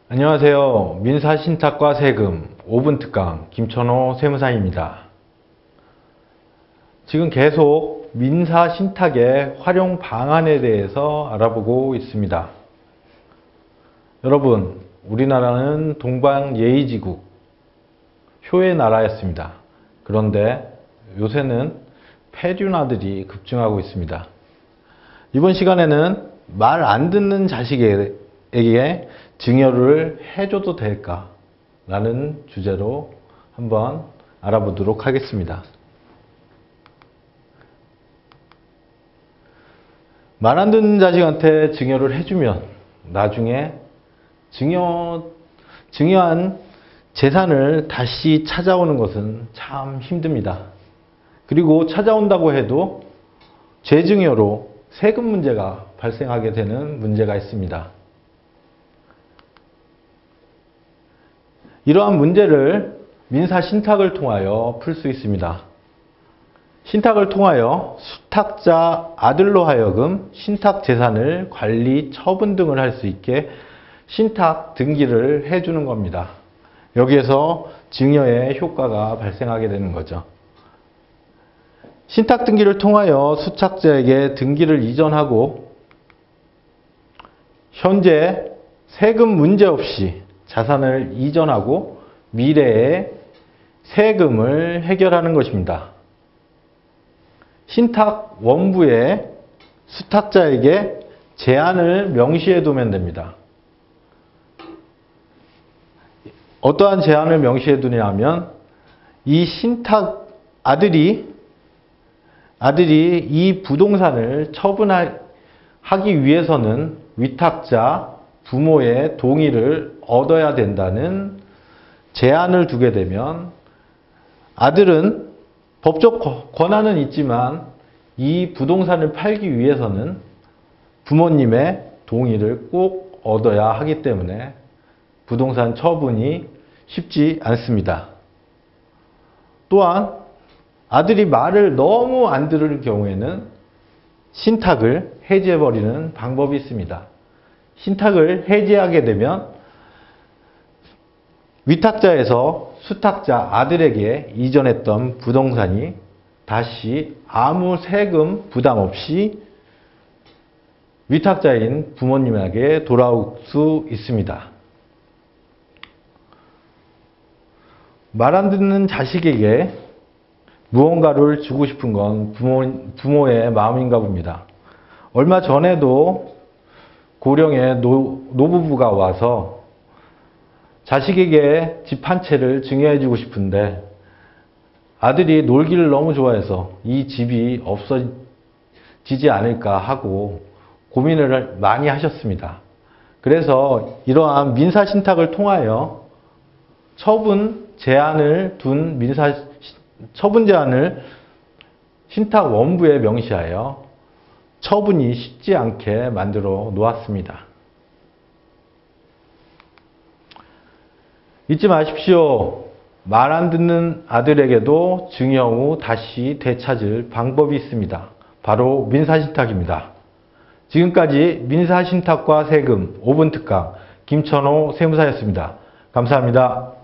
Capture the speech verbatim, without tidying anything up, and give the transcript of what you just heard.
안녕하세요. 민사신탁과 세금 오 분 특강 김천호 세무사입니다. 지금 계속 민사신탁의 활용 방안에 대해서 알아보고 있습니다. 여러분, 우리나라는 동방예의지국, 효의 나라였습니다. 그런데 요새는 폐륜아들이 급증하고 있습니다. 이번 시간에는 말 안 듣는 자식에게 증여를 해줘도 될까? 라는 주제로 한번 알아보도록 하겠습니다. 말 안 듣는 자식한테 증여를 해주면 나중에 증여, 증여한 재산을 다시 찾아오는 것은 참 힘듭니다. 그리고 찾아온다고 해도 재증여로 세금 문제가 발생하게 되는 문제가 있습니다. 이러한 문제를 민사신탁을 통하여 풀 수 있습니다. 신탁을 통하여 수탁자 아들로 하여금 신탁 재산을 관리, 처분 등을 할 수 있게 신탁 등기를 해주는 겁니다. 여기에서 증여의 효과가 발생하게 되는 거죠. 신탁 등기를 통하여 수탁자에게 등기를 이전하고 현재 세금 문제 없이 자산을 이전하고 미래에 세금을 해결하는 것입니다. 신탁 원부에 수탁자에게 제한을 명시해 두면 됩니다. 어떠한 제한을 명시해 두냐면 이 신탁 아들이 아들이 이 부동산을 처분하기 위해서는 위탁자 부모의 동의를 얻어야 된다는 제한을 두게 되면 아들은 법적 권한은 있지만 이 부동산을 팔기 위해서는 부모님의 동의를 꼭 얻어야 하기 때문에 부동산 처분이 쉽지 않습니다. 또한 아들이 말을 너무 안 들을 경우에는 신탁을 해지해버리는 방법이 있습니다. 신탁을 해지하게 되면 위탁자에서 수탁자 아들에게 이전했던 부동산이 다시 아무 세금 부담 없이 위탁자인 부모님에게 돌아올 수 있습니다. 말 안 듣는 자식에게 무언가를 주고 싶은 건 부모, 부모의 마음인가 봅니다. 얼마 전에도 고령의 노, 노부부가 와서 자식에게 집 한 채를 증여해 주고 싶은데 아들이 놀기를 너무 좋아해서 이 집이 없어지지 않을까 하고 고민을 많이 하셨습니다. 그래서 이러한 민사신탁을 통하여 처분 제한을 둔 민사 처분 제한을 신탁 원부에 명시하여 처분이 쉽지 않게 만들어 놓았습니다. 잊지 마십시오. 말 안 듣는 아들에게도 증여 후 다시 되찾을 방법이 있습니다. 바로 민사신탁입니다. 지금까지 민사신탁과 세금 오 분 특강 김천호 세무사였습니다. 감사합니다.